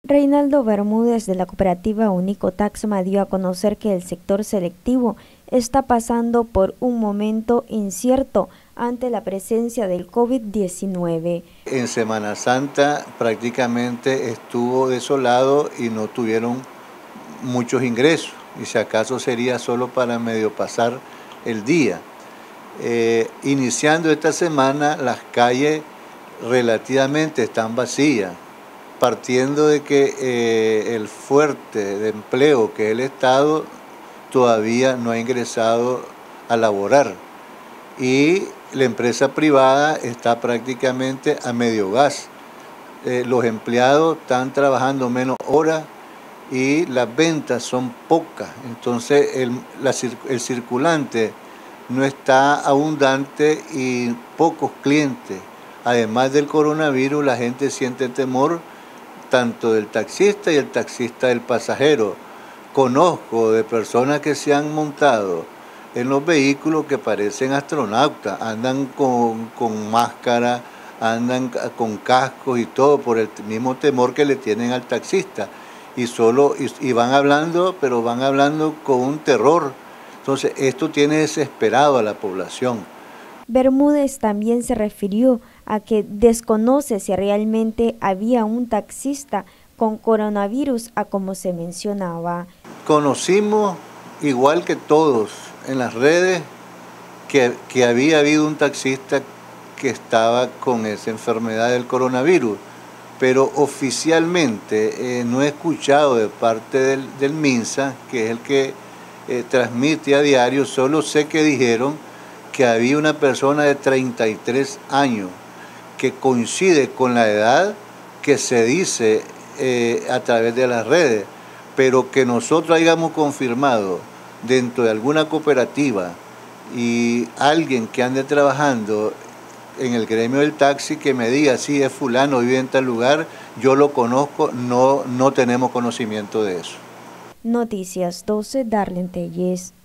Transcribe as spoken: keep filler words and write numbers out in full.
Reinaldo Bermúdez de la cooperativa Unico Taxma dio a conocer que el sector selectivo está pasando por un momento incierto ante la presencia del COVID diecinueve. En Semana Santa prácticamente estuvo desolado y no tuvieron muchos ingresos, y si acaso sería solo para medio pasar el día. Eh, iniciando esta semana, las calles relativamente están vacías, partiendo de que eh, el fuerte de empleo que es el Estado todavía no ha ingresado a laborar, y la empresa privada está prácticamente a medio gas. Eh, los empleados están trabajando menos horas y las ventas son pocas, entonces el, la, el circulante no está abundante y pocos clientes. Además del coronavirus, la gente siente temor, tanto del taxista y el taxista del pasajero. Conozco de personas que se han montado en los vehículos que parecen astronautas, andan con, con máscara, andan con cascos y todo por el mismo temor que le tienen al taxista. Y, solo, y, y van hablando, pero van hablando con un terror. Entonces esto tiene desesperado a la población. Bermúdez también se refirió a que desconoce si realmente había un taxista con coronavirus, a como se mencionaba. Conocimos, igual que todos en las redes, que, que había habido un taxista que estaba con esa enfermedad del coronavirus, pero oficialmente eh, no he escuchado de parte del, del MINSA, que es el que eh, transmite a diario. Solo sé que dijeron que había una persona de treinta y tres años que coincide con la edad que se dice eh, a través de las redes, pero que nosotros hayamos confirmado dentro de alguna cooperativa y alguien que ande trabajando en el gremio del taxi que me diga si es fulano, vive en tal lugar, yo lo conozco, no, no tenemos conocimiento de eso. Noticias doce, Darlene Telles.